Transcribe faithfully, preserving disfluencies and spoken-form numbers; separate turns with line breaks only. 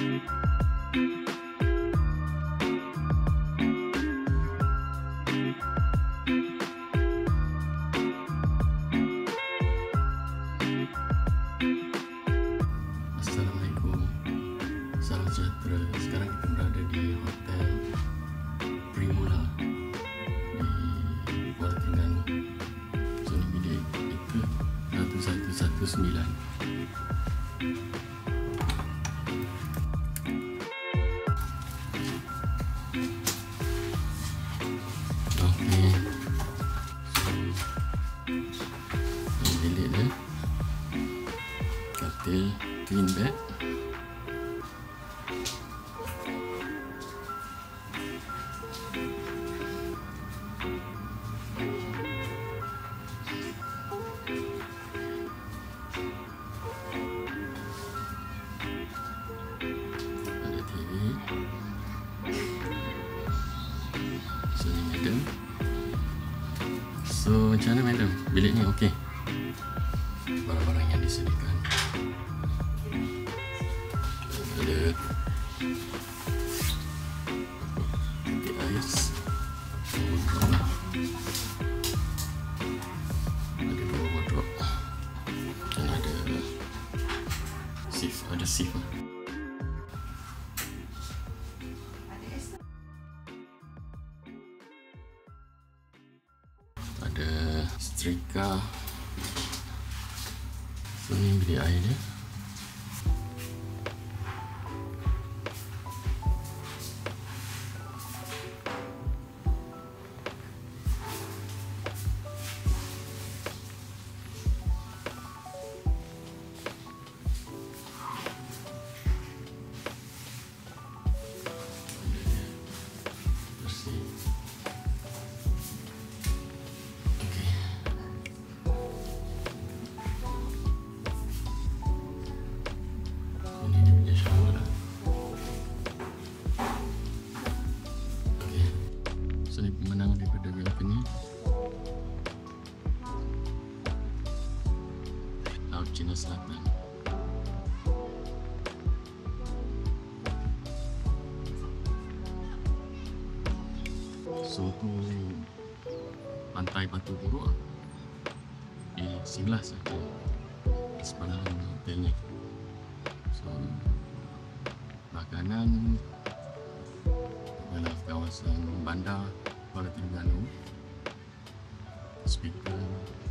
Assalamualaikum, salam sejahtera. Sekarang kita berada di Hotel Primula di Kuala Terengganu. So ni bilik kita satu satu satu sembilan. Okey, so ni bilik dia. Katil twin bed. Ada T V. So ni madam. So macam mana madam? Bilik ni okey? Barang-barang yang disediakan. Ada peti ais, ada dua wardrobe dan ada sif, ada sif. Ada setrika. So ni bilik air dia. So ni pemandangan daripada balcony. Laut Cina Selatan. So tu pantai Batu Buruk di sebelah saja di sebelah hotel ni. So makanan adalah kawasan bandar Kuala Terengganu. Speaker